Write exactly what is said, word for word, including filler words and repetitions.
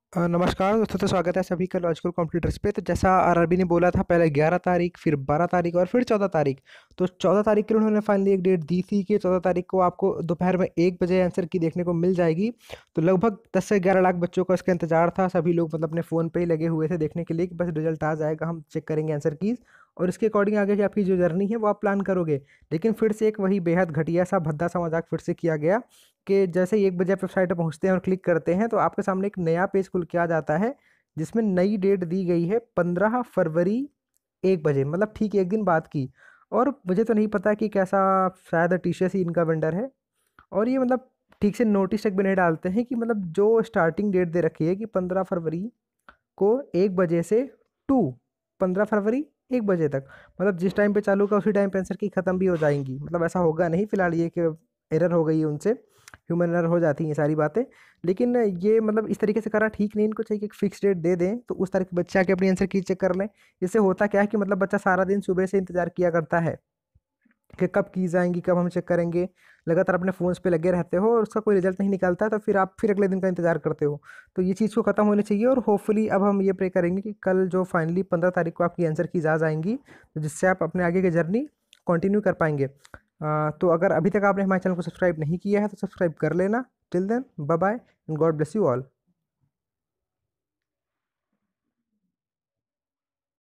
अ, नमस्कार दोस्तों, तो स्वागत है सभी का लॉजिकल कंप्यूटर्स पे। तो जैसा आरआरबी ने बोला था, पहले ग्यारह तारीख, फिर बारह तारीख और फिर चौदह तारीख। तो चौदह तारीख के लिए उन्होंने फाइनली एक डेट दी थी कि चौदह तारीख को आपको दोपहर में एक बजे आंसर की देखने को मिल जाएगी। तो लगभग दस से ग्यारह लाख बच्चों को इसका इंतजार था। सभी लोग मतलब अपने फ़ोन पे ही लगे हुए थे देखने के लिए कि बस रिजल्ट आ जाएगा, हम चेक करेंगे आंसर कीज़ और इसके अकॉर्डिंग आगे की आपकी जो जर्नी है वो आप प्लान करोगे। लेकिन फिर से एक वही बेहद घटिया सा भद्दा सा मजाक फिर से किया गया कि जैसे ही एक बजे आप वेबसाइट पर पहुंचते हैं और क्लिक करते हैं तो आपके सामने एक नया पेज खुल के आ जाता है जिसमें नई डेट दी गई है पंद्रह फरवरी एक बजे, मतलब ठीक एक दिन बाद की। और मुझे तो नहीं पता कि कैसा, शायद टीसीएस ही इनका वेंडर है। और ये मतलब ठीक से नोटिस तक भी नहीं डालते हैं कि मतलब जो स्टार्टिंग डेट दे रखी है कि पंद्रह फरवरी को एक बजे से टू पंद्रह फरवरी एक बजे तक, मतलब जिस टाइम पे चालू का उसी टाइम पे आंसर की ख़त्म भी हो जाएंगी। मतलब ऐसा होगा नहीं फिलहाल, ये कि एरर हो गई है उनसे, ह्यूमन एरर हो जाती हैं ये सारी बातें। लेकिन ये मतलब इस तरीके से करा ठीक नहीं, इनको चाहिए कि एक फिक्स डेट दे दें तो उस तारीख बच्चे आके अपनी आंसर की चेक कर लें। इससे होता क्या है कि मतलब बच्चा सारा दिन सुबह से इंतजार किया करता है कि कब कीज़ आएंगी, कब हम चेक करेंगे। लगातार अपने फ़ोन्स पे लगे रहते हो और उसका कोई रिजल्ट नहीं निकलता है, तो फिर आप फिर अगले दिन का इंतजार करते हो। तो ये चीज़ को ख़त्म होनी चाहिए और होपफुली अब हम ये प्रे करेंगे कि कल जो फाइनली पंद्रह तारीख को आपकी आंसर कीज़ आ जाएंगी, तो जिससे आप अपने आगे की जर्नी कंटिन्यू कर पाएंगे। अ, तो अगर अभी तक आपने हमारे चैनल को सब्सक्राइब नहीं किया है तो सब्सक्राइब कर लेना। Till then, bye bye and God bless you all.